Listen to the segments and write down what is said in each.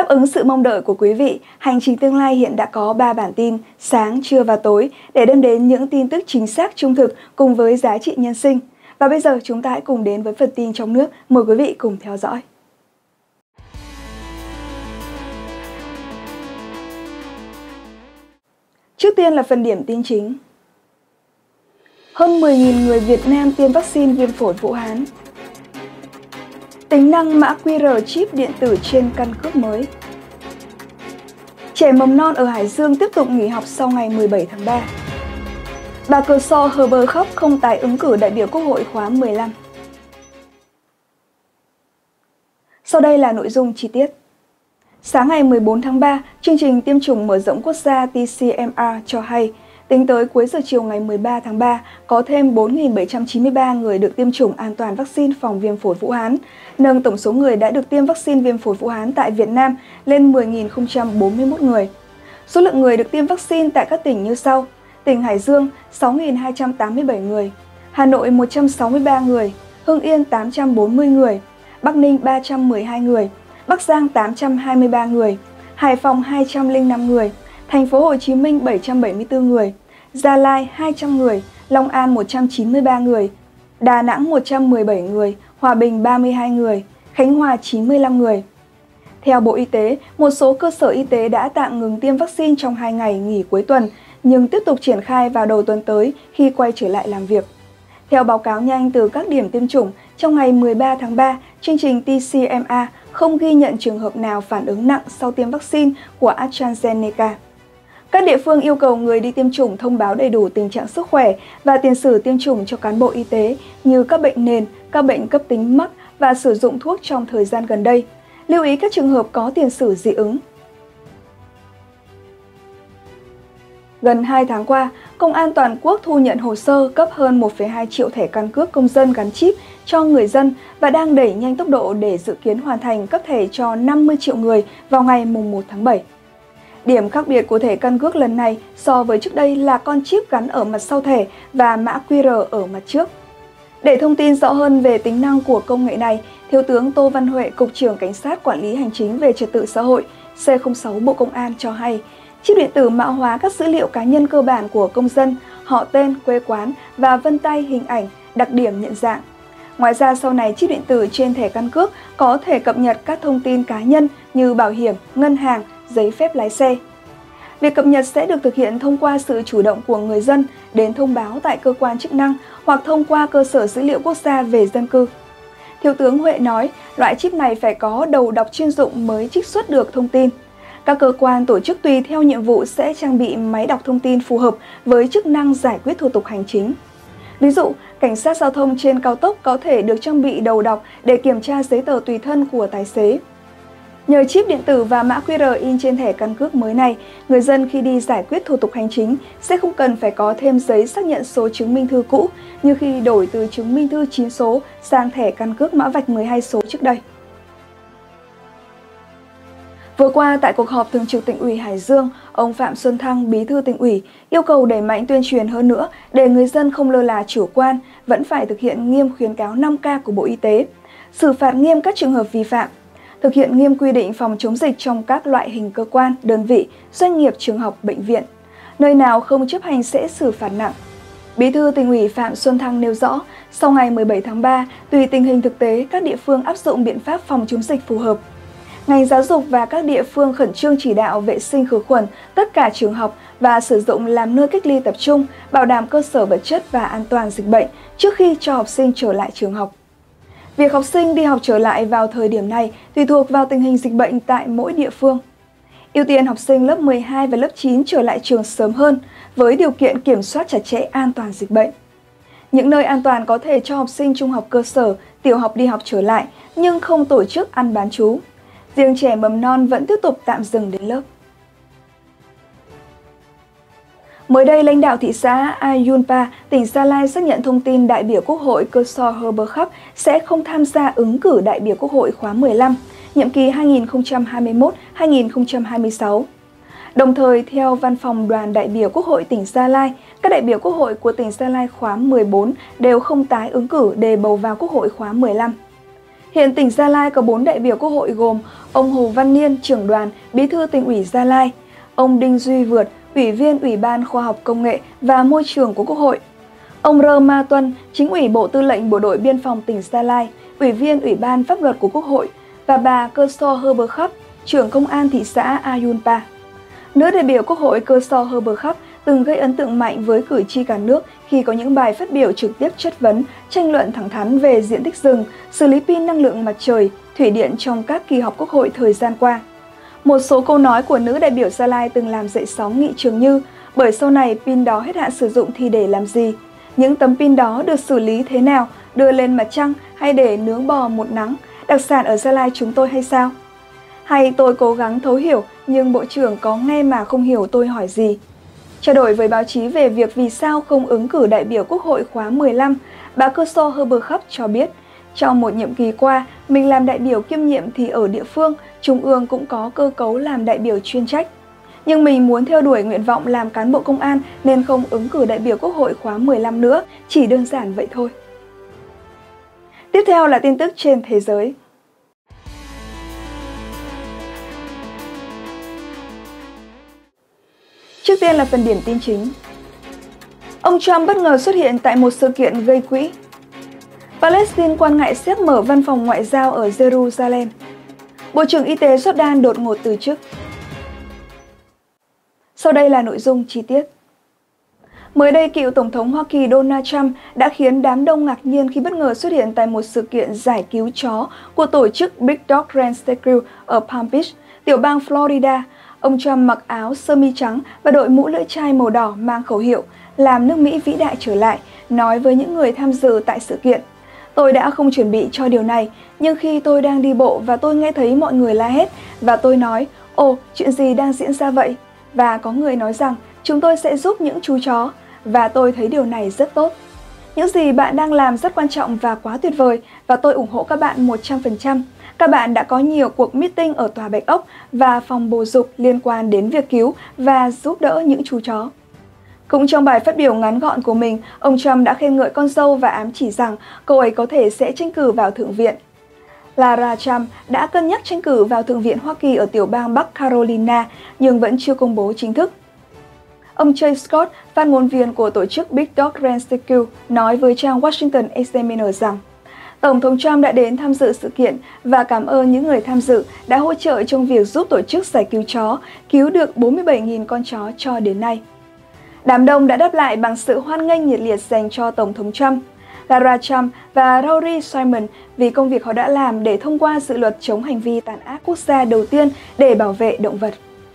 ứng sự mong đợi của quý vị, Hành trình tương lai hiện đã có 3 bản tin sáng, trưa và tối để đem đến những tin tức chính xác, trung thực cùng với giá trị nhân sinh. Và bây giờ chúng ta hãy cùng đến với phần tin trong nước. Mời quý vị cùng theo dõi. Trước tiên là phần điểm tin chính. Hơn 10.000 người Việt Nam tiêm vaccine viêm phổi Vũ Hán. Tính năng mã QR chip điện tử trên căn cước mới. Trẻ mầm non ở Hải Dương tiếp tục nghỉ học sau ngày 17 tháng 3. Bà Cờ So hờ bờ khóc không tái ứng cử đại biểu Quốc hội khóa 15. Sau đây là nội dung chi tiết. Sáng ngày 14 tháng 3, chương trình tiêm chủng mở rộng quốc gia TCMR cho hay, tính tới cuối giờ chiều ngày 13 tháng 3, có thêm 4.793 người được tiêm chủng an toàn vaccine phòng viêm phổi Vũ Hán, nâng tổng số người đã được tiêm vaccine viêm phổi Vũ Hán tại Việt Nam lên 10.041 người. Số lượng người được tiêm vaccine tại các tỉnh như sau: tỉnh Hải Dương 6.287 người, Hà Nội 163 người, Hưng Yên 840 người, Bắc Ninh 312 người, Bắc Giang 823 người, Hải Phòng 205 người, Thành phố Hồ Chí Minh 774 người, Gia Lai 200 người, Long An 193 người, Đà Nẵng 117 người, Hòa Bình 32 người, Khánh Hòa 95 người. Theo Bộ Y tế, một số cơ sở y tế đã tạm ngừng tiêm vaccine trong 2 ngày nghỉ cuối tuần, nhưng tiếp tục triển khai vào đầu tuần tới khi quay trở lại làm việc. Theo báo cáo nhanh từ các điểm tiêm chủng, trong ngày 13 tháng 3, chương trình TCMA không ghi nhận trường hợp nào phản ứng nặng sau tiêm vaccine của AstraZeneca. Các địa phương yêu cầu người đi tiêm chủng thông báo đầy đủ tình trạng sức khỏe và tiền sử tiêm chủng cho cán bộ y tế như các bệnh nền, các bệnh cấp tính mắc và sử dụng thuốc trong thời gian gần đây. Lưu ý các trường hợp có tiền sử dị ứng. Gần 2 tháng qua, Công an toàn quốc thu nhận hồ sơ cấp hơn 1,2 triệu thẻ căn cước công dân gắn chip cho người dân và đang đẩy nhanh tốc độ để dự kiến hoàn thành cấp thẻ cho 50 triệu người vào ngày 1 tháng 7. Điểm khác biệt của thẻ căn cước lần này so với trước đây là con chip gắn ở mặt sau thẻ và mã QR ở mặt trước. Để thông tin rõ hơn về tính năng của công nghệ này, Thiếu tướng Tô Văn Huệ, Cục trưởng Cảnh sát Quản lý Hành chính về Trật tự xã hội C06 Bộ Công an cho hay, chip điện tử mã hóa các dữ liệu cá nhân cơ bản của công dân, họ tên, quê quán và vân tay hình ảnh, đặc điểm nhận dạng. Ngoài ra sau này chip điện tử trên thẻ căn cước có thể cập nhật các thông tin cá nhân như bảo hiểm, ngân hàng, giấy phép lái xe. Việc cập nhật sẽ được thực hiện thông qua sự chủ động của người dân đến thông báo tại cơ quan chức năng hoặc thông qua cơ sở dữ liệu quốc gia về dân cư. Thiếu tướng Huệ nói, loại chip này phải có đầu đọc chuyên dụng mới trích xuất được thông tin. Các cơ quan tổ chức tùy theo nhiệm vụ sẽ trang bị máy đọc thông tin phù hợp với chức năng giải quyết thủ tục hành chính. Ví dụ, cảnh sát giao thông trên cao tốc có thể được trang bị đầu đọc để kiểm tra giấy tờ tùy thân của tài xế. Nhờ chip điện tử và mã QR in trên thẻ căn cước mới này, người dân khi đi giải quyết thủ tục hành chính sẽ không cần phải có thêm giấy xác nhận số chứng minh thư cũ như khi đổi từ chứng minh thư 9 số sang thẻ căn cước mã vạch 12 số trước đây. Vừa qua, tại cuộc họp Thường trực Tỉnh ủy Hải Dương, ông Phạm Xuân Thăng, Bí thư Tỉnh ủy, yêu cầu đẩy mạnh tuyên truyền hơn nữa để người dân không lơ là chủ quan, vẫn phải thực hiện nghiêm khuyến cáo 5K của Bộ Y tế, xử phạt nghiêm các trường hợp vi phạm, thực hiện nghiêm quy định phòng chống dịch trong các loại hình cơ quan, đơn vị, doanh nghiệp, trường học, bệnh viện. Nơi nào không chấp hành sẽ xử phạt nặng. Bí thư Tỉnh ủy Phạm Xuân Thăng nêu rõ, sau ngày 17 tháng 3, tùy tình hình thực tế, các địa phương áp dụng biện pháp phòng chống dịch phù hợp. Ngành giáo dục và các địa phương khẩn trương chỉ đạo vệ sinh khử khuẩn tất cả trường học và sử dụng làm nơi cách ly tập trung, bảo đảm cơ sở vật chất và an toàn dịch bệnh trước khi cho học sinh trở lại trường học. Việc học sinh đi học trở lại vào thời điểm này tùy thuộc vào tình hình dịch bệnh tại mỗi địa phương. Ưu tiên học sinh lớp 12 và lớp 9 trở lại trường sớm hơn với điều kiện kiểm soát chặt chẽ an toàn dịch bệnh. Những nơi an toàn có thể cho học sinh trung học cơ sở, tiểu học đi học trở lại nhưng không tổ chức ăn bán trú. Riêng trẻ mầm non vẫn tiếp tục tạm dừng đến lớp. Mới đây, lãnh đạo thị xã Ayunpa, tỉnh Gia Lai xác nhận thông tin đại biểu Quốc hội Cờ So hờ bờ khóc sẽ không tham gia ứng cử đại biểu Quốc hội khóa 15, nhiệm kỳ 2021-2026. Đồng thời, theo Văn phòng Đoàn đại biểu Quốc hội tỉnh Gia Lai, các đại biểu Quốc hội của tỉnh Gia Lai khóa 14 đều không tái ứng cử để bầu vào Quốc hội khóa 15. Hiện tỉnh Gia Lai có 4 đại biểu Quốc hội gồm ông Hồ Văn Niên, trưởng đoàn, Bí thư Tỉnh ủy Gia Lai, ông Đinh Duy Vượt, Ủy viên Ủy ban Khoa học Công nghệ và Môi trường của Quốc hội, ông Rơ Ma Tuân, Chính ủy Bộ Tư lệnh Bộ đội Biên phòng tỉnh Gia Lai, Ủy viên Ủy ban Pháp luật của Quốc hội và bà Cơ So Hơ Bơ Khắp, trưởng Công an thị xã Ayunpa. Nữ đại biểu Quốc hội Cơ So Hơ Bơ Khắp từng gây ấn tượng mạnh với cử tri cả nước khi có những bài phát biểu trực tiếp chất vấn, tranh luận thẳng thắn về diện tích rừng, xử lý pin năng lượng mặt trời, thủy điện trong các kỳ họp Quốc hội thời gian qua. Một số câu nói của nữ đại biểu Gia Lai từng làm dậy sóng nghị trường như: bởi sau này pin đó hết hạn sử dụng thì để làm gì? Những tấm pin đó được xử lý thế nào? Đưa lên mặt trăng hay để nướng bò một nắng? Đặc sản ở Gia Lai chúng tôi hay sao? Hay tôi cố gắng thấu hiểu nhưng Bộ trưởng có nghe mà không hiểu tôi hỏi gì? Trao đổi với báo chí về việc vì sao không ứng cử đại biểu Quốc hội khóa 15, bà Cơ So Hơ Bơ Khắp cho biết, trong một nhiệm kỳ qua, mình làm đại biểu kiêm nhiệm thì ở địa phương, Trung ương cũng có cơ cấu làm đại biểu chuyên trách. Nhưng mình muốn theo đuổi nguyện vọng làm cán bộ công an nên không ứng cử đại biểu Quốc hội khóa 15 nữa, chỉ đơn giản vậy thôi. Tiếp theo là tin tức trên thế giới. Trước tiên là phần điểm tin chính. Ông Trump bất ngờ xuất hiện tại một sự kiện gây quỹ. Palestine quan ngại Séc mở văn phòng ngoại giao ở Jerusalem. Bộ trưởng Y tế Jordan đột ngột từ chức. Sau đây là nội dung chi tiết. Mới đây, cựu Tổng thống Hoa Kỳ Donald Trump đã khiến đám đông ngạc nhiên khi bất ngờ xuất hiện tại một sự kiện giải cứu chó của tổ chức Big Dog Rescue ở Palm Beach, tiểu bang Florida. Ông Trump mặc áo sơ mi trắng và đội mũ lưỡi chai màu đỏ mang khẩu hiệu "Làm nước Mỹ vĩ đại trở lại", nói với những người tham dự tại sự kiện. Tôi đã không chuẩn bị cho điều này, nhưng khi tôi đang đi bộ và tôi nghe thấy mọi người la hét và tôi nói, ồ, chuyện gì đang diễn ra vậy? Và có người nói rằng, chúng tôi sẽ giúp những chú chó, và tôi thấy điều này rất tốt. Những gì bạn đang làm rất quan trọng và quá tuyệt vời, và tôi ủng hộ các bạn 100%. Các bạn đã có nhiều cuộc meeting ở Tòa Bạch Ốc và phòng bổ dục liên quan đến việc cứu và giúp đỡ những chú chó. Cũng trong bài phát biểu ngắn gọn của mình, ông Trump đã khen ngợi con dâu và ám chỉ rằng cô ấy có thể sẽ tranh cử vào Thượng viện. Lara Trump đã cân nhắc tranh cử vào Thượng viện Hoa Kỳ ở tiểu bang Bắc Carolina nhưng vẫn chưa công bố chính thức. Ông Jay Scott, phát ngôn viên của tổ chức Big Dog Rescue, nói với trang Washington Examiner rằng Tổng thống Trump đã đến tham dự sự kiện và cảm ơn những người tham dự đã hỗ trợ trong việc giúp tổ chức giải cứu chó, cứu được 47.000 con chó cho đến nay. Đám đông đã đáp lại bằng sự hoan nghênh nhiệt liệt dành cho Tổng thống Trump, Lara Trump và Rory Simon vì công việc họ đã làm để thông qua dự luật chống hành vi tàn ác quốc gia đầu tiên để bảo vệ động vật.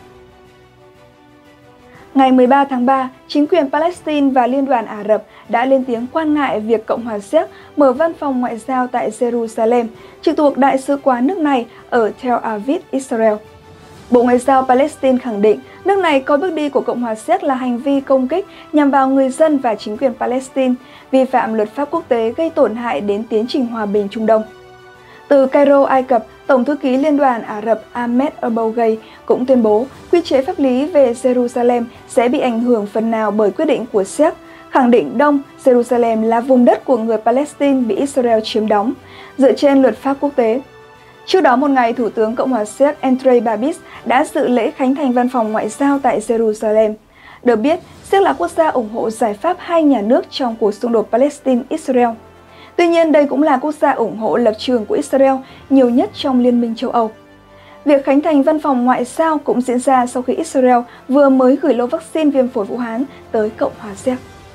Ngày 13 tháng 3, chính quyền Palestine và Liên đoàn Ả Rập đã lên tiếng quan ngại việc Cộng hòa Séc mở văn phòng ngoại giao tại Jerusalem, trực thuộc Đại sứ quán nước này ở Tel Aviv, Israel. Bộ Ngoại giao Palestine khẳng định nước này coi bước đi của Cộng hòa Séc là hành vi công kích nhằm vào người dân và chính quyền Palestine, vi phạm luật pháp quốc tế gây tổn hại đến tiến trình hòa bình Trung Đông. Từ Cairo, Ai Cập, Tổng thư ký Liên đoàn Ả Rập Ahmed Abougay cũng tuyên bố quy chế pháp lý về Jerusalem sẽ bị ảnh hưởng phần nào bởi quyết định của Séc, khẳng định Đông Jerusalem là vùng đất của người Palestine bị Israel chiếm đóng, dựa trên luật pháp quốc tế. Trước đó một ngày, Thủ tướng Cộng hòa Séc Andrej Babis đã dự lễ khánh thành văn phòng ngoại giao tại Jerusalem. Được biết, Séc là quốc gia ủng hộ giải pháp hai nhà nước trong cuộc xung đột Palestine-Israel. Tuy nhiên, đây cũng là quốc gia ủng hộ lập trường của Israel nhiều nhất trong Liên minh châu Âu. Việc khánh thành văn phòng ngoại giao cũng diễn ra sau khi Israel vừa mới gửi lô vaccine viêm phổi Vũ Hán tới Cộng hòa Séc.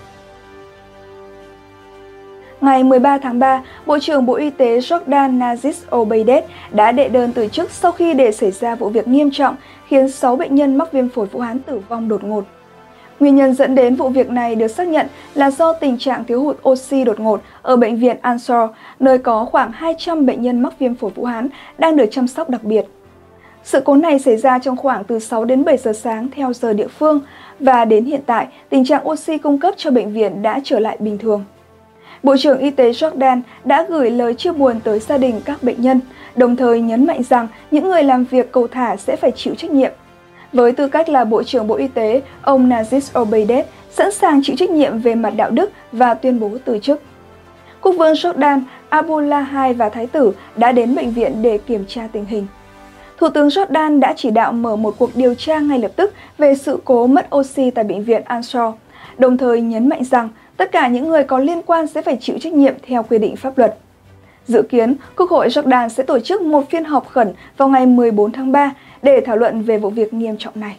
Ngày 13 tháng 3, Bộ trưởng Bộ Y tế Jordan Nazis Obeidet đã đệ đơn từ chức sau khi để xảy ra vụ việc nghiêm trọng khiến 6 bệnh nhân mắc viêm phổi Vũ Hán tử vong đột ngột. Nguyên nhân dẫn đến vụ việc này được xác nhận là do tình trạng thiếu hụt oxy đột ngột ở bệnh viện Ansor, nơi có khoảng 200 bệnh nhân mắc viêm phổi Vũ Hán đang được chăm sóc đặc biệt. Sự cố này xảy ra trong khoảng từ 6 đến 7 giờ sáng theo giờ địa phương và đến hiện tại, tình trạng oxy cung cấp cho bệnh viện đã trở lại bình thường. Bộ trưởng Y tế Jordan đã gửi lời chia buồn tới gia đình các bệnh nhân, đồng thời nhấn mạnh rằng những người làm việc cầu thả sẽ phải chịu trách nhiệm. Với tư cách là Bộ trưởng Bộ Y tế, ông Nazis Obeidet sẵn sàng chịu trách nhiệm về mặt đạo đức và tuyên bố từ chức. Quốc vương Jordan Abdullah II và Thái tử đã đến bệnh viện để kiểm tra tình hình. Thủ tướng Jordan đã chỉ đạo mở một cuộc điều tra ngay lập tức về sự cố mất oxy tại bệnh viện Al-Shor, đồng thời nhấn mạnh rằng tất cả những người có liên quan sẽ phải chịu trách nhiệm theo quy định pháp luật. Dự kiến, Quốc hội Jordan sẽ tổ chức một phiên họp khẩn vào ngày 14 tháng 3 để thảo luận về vụ việc nghiêm trọng này.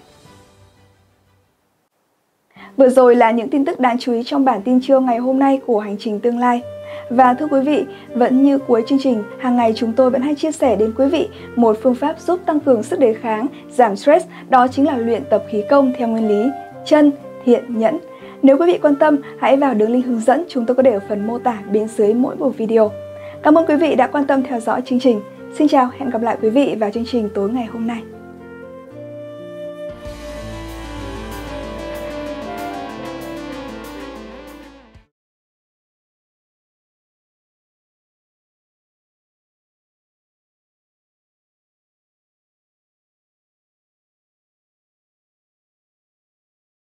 Vừa rồi là những tin tức đáng chú ý trong bản tin trưa ngày hôm nay của Hành trình tương lai. Và thưa quý vị, vẫn như cuối chương trình, hàng ngày chúng tôi vẫn hay chia sẻ đến quý vị một phương pháp giúp tăng cường sức đề kháng, giảm stress, đó chính là luyện tập khí công theo nguyên lý chân, thiện, nhẫn. Nếu quý vị quan tâm, hãy vào đường link hướng dẫn chúng tôi có để ở phần mô tả bên dưới mỗi bộ video. Cảm ơn quý vị đã quan tâm theo dõi chương trình. Xin chào, hẹn gặp lại quý vị vào chương trình tối ngày hôm nay.